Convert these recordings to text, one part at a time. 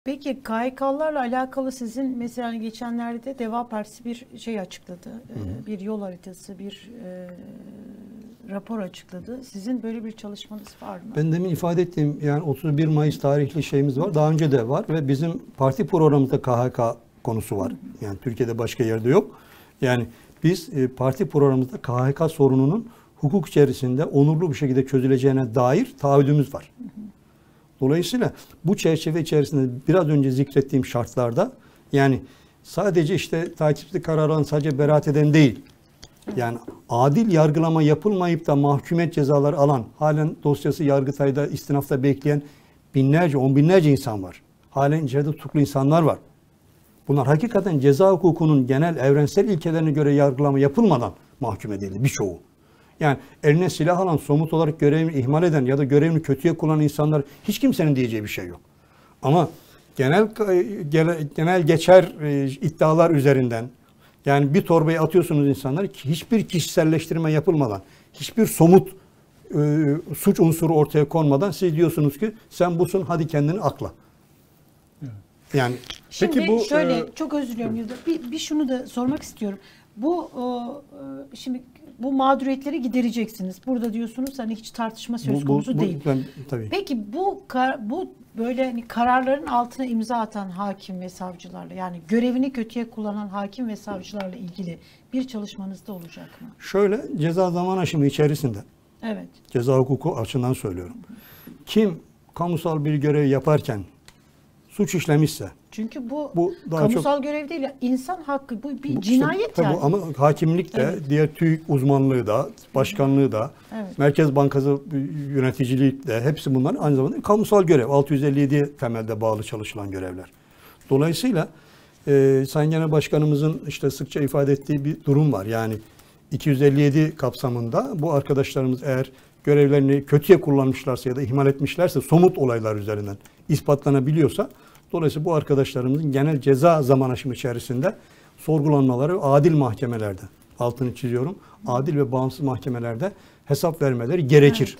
Peki KHK'larla alakalı sizin mesela geçenlerde Deva Partisi bir şey açıkladı. Bir yol haritası, bir rapor açıkladı. Sizin böyle bir çalışmanız var mı? Ben demin ifade ettiğim yani 31 Mayıs tarihli şeyimiz var. Daha önce de var ve bizim parti programımızda KHK konusu var. Yani Türkiye'de başka yerde yok. Yani biz parti programımızda KHK sorununun hukuk içerisinde onurlu bir şekilde çözüleceğine dair taahhüdümüz var. Dolayısıyla bu çerçeve içerisinde biraz önce zikrettiğim şartlarda yani sadece işte takipçi kararından sadece beraat eden değil. Yani adil yargılama yapılmayıp da mahkumiyet cezaları alan, halen dosyası Yargıtay'da, istinafta bekleyen binlerce, on binlerce insan var. Halen içeride tutuklu insanlar var. Bunlar hakikaten ceza hukukunun genel evrensel ilkelerine göre yargılama yapılmadan mahkum edildi birçoğu. Yani eline silah alan, somut olarak görevini ihmal eden ya da görevini kötüye kullanan insanlar hiç kimsenin diyeceği bir şey yok. Ama genel geçer iddialar üzerinden yani bir torbaya atıyorsunuz insanları hiçbir kişiselleştirme yapılmadan, hiçbir somut suç unsuru ortaya konmadan siz diyorsunuz ki sen busun hadi kendini akla. Yani şimdi peki bu şöyle çok özür diliyorum Yıldız. Bir şunu da sormak istiyorum. Bu şimdi bu mağduriyetleri gidereceksiniz. Burada diyorsunuz hani hiç tartışma söz konusu değil. Tabii. Peki bu böyle hani kararların altına imza atan hakim ve savcılarla yani görevini kötüye kullanan hakim ve savcılarla ilgili bir çalışmanız da olacak mı? Şöyle ceza zaman aşımı içerisinde. Evet. Ceza hukuku açısından söylüyorum. Kim kamusal bir görev yaparken suç işlemişse. Çünkü bu daha kamusal çok, görev değil, insan hakkı, bu bir cinayet işte, yani. Ama hakimlik de, evet. Diğer TÜİK uzmanlığı da, başkanlığı da, evet. Merkez Bankası yöneticiliği de hepsi bunlar aynı zamanda kamusal görev. 657 temelde bağlı çalışılan görevler. Dolayısıyla Sayın Genel Başkanımızın işte sıkça ifade ettiği bir durum var. Yani 257 kapsamında bu arkadaşlarımız eğer görevlerini kötüye kullanmışlarsa ya da ihmal etmişlerse somut olaylar üzerinden ispatlanabiliyorsa dolayısıyla bu arkadaşlarımızın genel ceza zaman aşımı içerisinde sorgulanmaları adil mahkemelerde, altını çiziyorum, adil ve bağımsız mahkemelerde hesap vermeleri gerekir.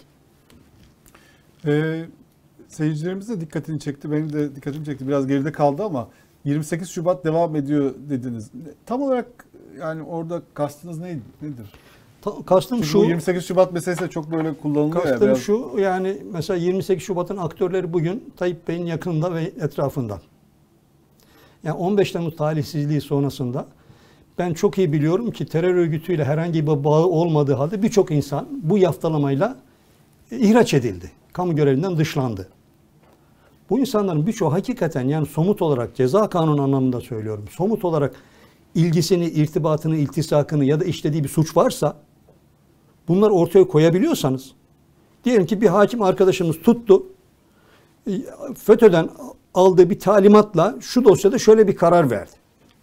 Evet. Seyircilerimiz de dikkatini çekti, benim de dikkatimi çekti. Biraz geride kaldı ama 28 Şubat devam ediyor dediniz. Tam olarak yani orada kastınız nedir? Kastım çünkü şu. Bu 28 Şubat meselesi de çok böyle kullanılıyor. Kastım ya, şu yani mesela 28 Şubat'ın aktörleri bugün Tayyip Bey'in yakınında ve etrafında. Yani 15 Temmuz talihsizliği sonrasında ben çok iyi biliyorum ki terör örgütüyle herhangi bir bağı olmadığı halde birçok insan bu yaftalamayla ihraç edildi. Kamu görevinden dışlandı. Bu insanların birçoğu hakikaten yani somut olarak ceza kanunu anlamında söylüyorum. Somut olarak ilgisini, irtibatını, iltisakını ya da işlediği bir suç varsa bunları ortaya koyabiliyorsanız diyelim ki bir hakim arkadaşımız tuttu FETÖ'den aldığı bir talimatla şu dosyada şöyle bir karar verdi.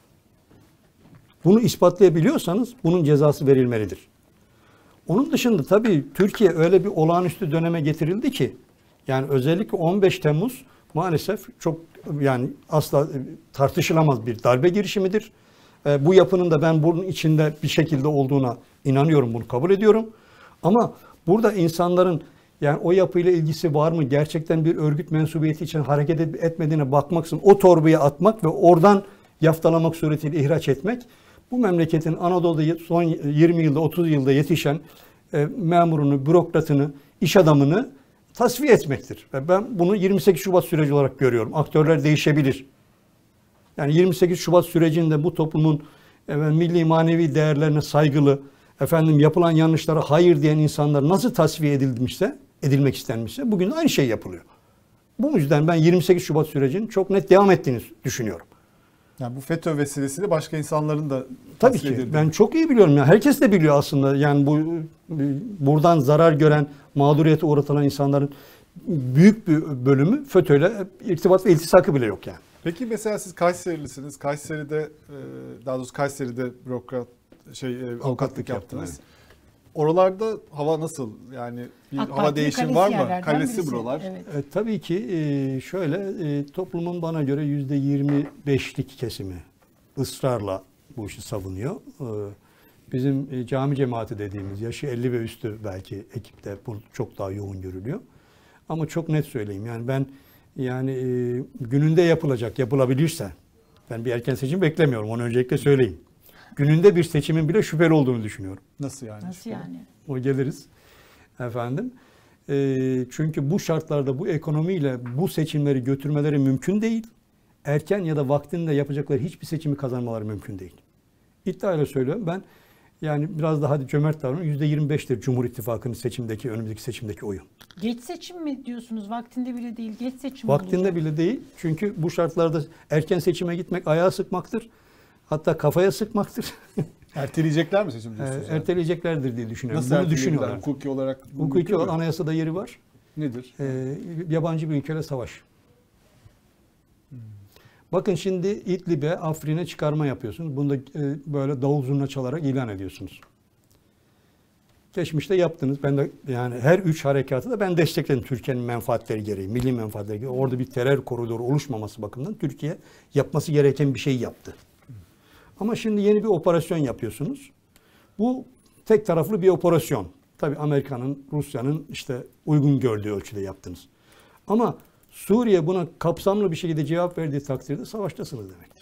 Bunu ispatlayabiliyorsanız bunun cezası verilmelidir. Onun dışında tabii Türkiye öyle bir olağanüstü döneme getirildi ki yani özellikle 15 Temmuz maalesef çok yani asla tartışılamaz bir darbe girişimidir. Bu yapının da ben bunun içinde bir şekilde olduğuna inanıyorum, bunu kabul ediyorum. Ama burada insanların yani o yapıyla ilgisi var mı? Gerçekten bir örgüt mensubiyeti için hareket etmediğine bakmaksızın o torbaya atmak ve oradan yaftalamak suretiyle ihraç etmek bu memleketin Anadolu'da son 20 yılda 30 yılda yetişen memurunu, bürokratını, iş adamını tasfiye etmektir. Ve ben bunu 28 Şubat süreci olarak görüyorum. Aktörler değişebilir. Yani 28 Şubat sürecinde bu toplumun milli manevi değerlerine saygılı, yapılan yanlışlara hayır diyen insanlar nasıl tasfiye edilmek istenmişse bugün aynı şey yapılıyor. Bu yüzden ben 28 Şubat sürecinin çok net devam ettiğini düşünüyorum. Yani bu FETÖ vesilesiyle başka insanların da tabii ki edildi. Ben çok iyi biliyorum. Yani herkes de biliyor aslında. Yani buradan zarar gören, mağduriyete uğratılan insanların büyük bir bölümü FETÖ'yle irtibat ve iltisakı bile yok yani. Peki mesela siz Kayserilisiniz. Kayseri'de daha doğrusu Kayseri'de avukatlık yaptınız. Evet. Oralarda hava nasıl? Yani bir hava değişimi var mı? Kalesi buralar. Evet. Tabii ki şöyle toplumun bana göre %25'lik kesimi ısrarla bu işi savunuyor. Bizim cami cemaati dediğimiz yaşı 50 ve üstü belki ekipte bu çok daha yoğun görülüyor. Ama çok net söyleyeyim yani ben Yani gününde yapılabilirse, ben bir erken seçim beklemiyorum, onu öncelikle söyleyeyim. Gününde bir seçimin bile şüpheli olduğunu düşünüyorum. Nasıl yani? Nasıl yani? O geliriz efendim. Çünkü bu şartlarda bu ekonomiyle bu seçimleri götürmeleri mümkün değil. Erken ya da vaktinde yapacakları hiçbir seçimi kazanmaları mümkün değil. İddiayla söylüyorum, ben yani biraz daha cömert davranıyorum. %25'tir Cumhur İttifakı'nın önümüzdeki seçimdeki oyu. Geç seçim mi diyorsunuz? Vaktinde bile değil. Geç seçim Vaktinde olacak. bile değil. Çünkü bu şartlarda erken seçime gitmek ayağa sıkmaktır. Hatta kafaya sıkmaktır. Erteleyecekler mi seçim diyorsunuz? Yani? Erteleyeceklerdir diye düşünüyorum. Nasıl Bunu düşünüyorlar. Hukuki olarak Hukuki olarak anayasada yeri var. Nedir? Yabancı bir ülkeyle savaş. Bakın şimdi İdlib'e, Afrin'e çıkarma yapıyorsunuz. Bunu da böyle davul zurna çalarak ilan ediyorsunuz. Geçmişte yaptınız. Ben de yani her üç harekatı da ben destekledim Türkiye'nin menfaatleri gereği, milli menfaatleri gereği. Orada bir terör koridoru oluşmaması bakımından Türkiye yapması gereken bir şey yaptı. Ama şimdi yeni bir operasyon yapıyorsunuz. Bu tek taraflı bir operasyon. Tabii Amerika'nın, Rusya'nın işte uygun gördüğü ölçüde yaptınız. Ama Suriye buna kapsamlı bir şekilde cevap verdiği takdirde savaştasınız demektir.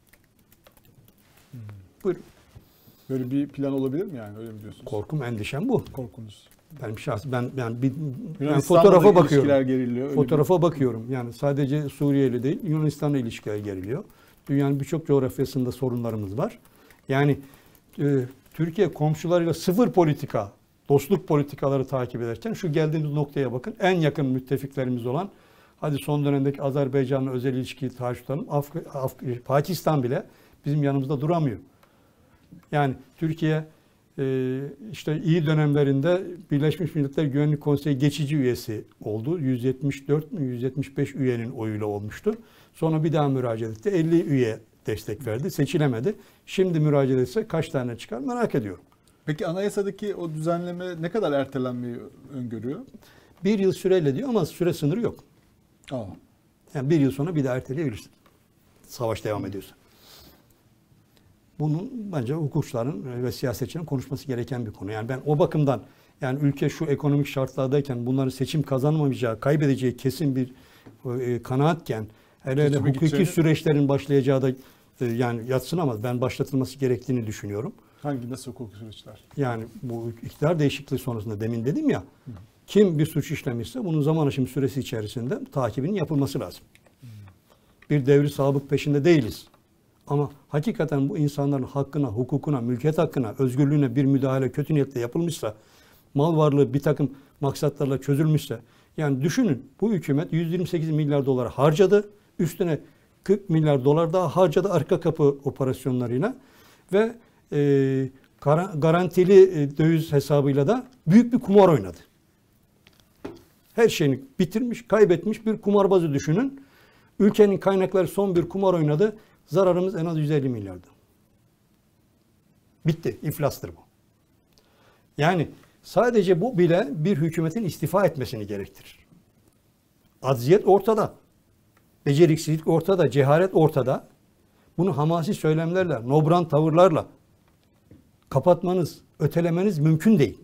Buyurun. Böyle bir plan olabilir mi yani, öyle mi diyorsunuz? Korkum, endişem bu. Korkunuz. Benim şahs ben Fotoğrafa fotoğrafa bakıyorum. Geriliyor, Fotoğrafa bakıyorum. Yani sadece Suriye ile değil, Yunanistan'la ilişkiler geriliyor. Dünyanın birçok coğrafyasında sorunlarımız var. Yani Türkiye komşularıyla sıfır politika, dostluk politikaları takip ederken şu geldiğimiz noktaya bakın. En yakın müttefiklerimiz olan, hadi son dönemdeki Azerbaycan'la özel ilişkiyi tutalım, Pakistan bile bizim yanımızda duramıyor. Yani Türkiye işte iyi dönemlerinde Birleşmiş Milletler Güvenlik Konseyi geçici üyesi oldu. 174 mü 175 üyenin oyuyla olmuştu. Sonra bir daha müracaat etti. 50 üye destek verdi. Seçilemedi. Şimdi müracaat etse kaç tane çıkar merak ediyorum. Peki anayasadaki o düzenleme ne kadar ertelenmeyi öngörüyor? 1 yıl süreyle diyor ama süre sınırı yok. Aa. Yani 1 yıl sonra bir daha erteleyebilirsin. Savaş devam ediyorsa. Bunun bence hukukçuların ve siyasetçinin konuşması gereken bir konu. Yani ben o bakımdan, yani ülke şu ekonomik şartlardayken bunların seçim kazanamayacağı, kaybedeceği kesin bir kanaatken, hele hukuki süreçlerin başlayacağı da yani yadsınamaz. Ben başlatılması gerektiğini düşünüyorum. Nasıl hukuki süreçler? Yani bu iktidar değişikliği sonrasında demin dedim ya, kim bir suç işlemişse bunun zaman aşımı süresi içerisinde takibinin yapılması lazım. Bir devri sabık peşinde değiliz. Ama hakikaten bu insanların hakkına, hukukuna, mülkiyet hakkına, özgürlüğüne bir müdahale kötü niyetle yapılmışsa, mal varlığı bir takım maksatlarla çözülmüşse, yani düşünün, bu hükümet 128 milyar dolar harcadı, üstüne 40 milyar dolar daha harcadı arka kapı operasyonlarıyla ve garantili döviz hesabıyla da büyük bir kumar oynadı. Her şeyini bitirmiş, kaybetmiş bir kumarbazı düşünün. Ülkenin kaynakları son bir kumar oynadı. Zararımız en az 150 milyardı. Bitti. İflastır bu. Yani sadece bu bile bir hükümetin istifa etmesini gerektirir. Acziyet ortada. Beceriksizlik ortada. Cehalet ortada. Bunu hamasi söylemlerle, nobran tavırlarla kapatmanız, ötelemeniz mümkün değil.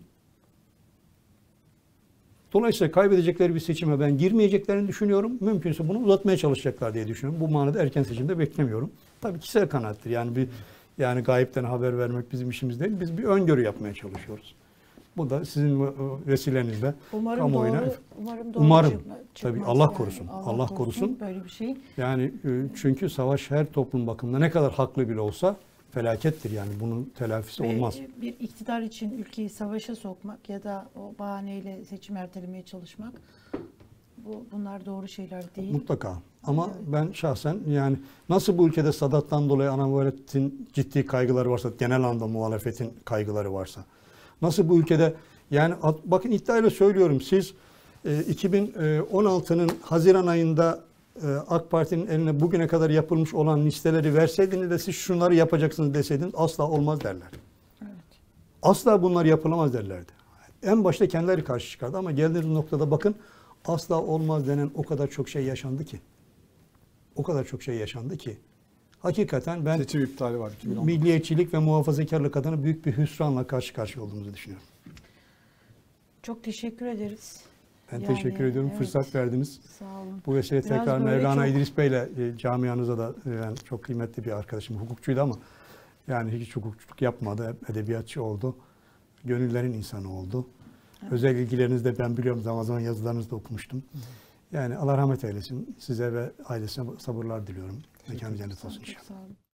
Dolayısıyla kaybedecekleri bir seçime ben girmeyeceklerini düşünüyorum. Mümkünse bunu uzatmaya çalışacaklar diye düşünüyorum. Bu manada erken seçimde beklemiyorum. Tabii kişisel kanaattir. Yani gayipten haber vermek bizim işimiz değil. Biz bir öngörü yapmaya çalışıyoruz. Bu da sizin vesilenizle kamuoyuna. Umarım. Tabii Allah korusun. Allah korusun. Böyle bir şey. Yani çünkü savaş her toplum bakımında ne kadar haklı bile olsa felakettir, yani bunun telafisi olmaz. Bir iktidar için ülkeyi savaşa sokmak ya da o bahaneyle seçim ertelemeye çalışmak, bunlar doğru şeyler değil. Mutlaka. Ama ben şahsen, yani nasıl bu ülkede Sadat'tan dolayı ana muhalefetin ciddi kaygıları varsa, genel anlamda muhalefetin kaygıları varsa, nasıl bu ülkede, yani bakın iddiayla söylüyorum, siz 2016'nın Haziran ayında AK Parti'nin eline bugüne kadar yapılmış olan listeleri verseydiniz de siz şunları yapacaksınız deseydiniz asla olmaz derler. Evet. Asla bunlar yapılamaz derlerdi. En başta kendileri karşı çıkardı ama geldiğiniz noktada bakın, asla olmaz denen o kadar çok şey yaşandı ki. O kadar çok şey yaşandı ki. Hakikaten ben seçim iptali var 2010'da. Milliyetçilik ve muhafazakarlık adına büyük bir hüsranla karşı karşıya olduğumuzu düşünüyorum. Çok teşekkür ederiz. Ben Yani, teşekkür ediyorum. evet. Fırsat verdiniz. Sağ olun. Bu vesile Biraz tekrar böyle Mevlana çok- İdris Bey'le camianıza da yani çok kıymetli bir arkadaşım. Hukukçuydu ama yani hiç hukukçuluk yapmadı. Hep edebiyatçı oldu. Gönüllerin insanı oldu. Evet. Özel ilgilerinizi de ben biliyorum. Zaman zaman yazılarınızı da okumuştum. Yani Allah rahmet eylesin. Size ve ailesine sabırlar diliyorum. Mekanı cennet olsun inşallah. Sağ olun.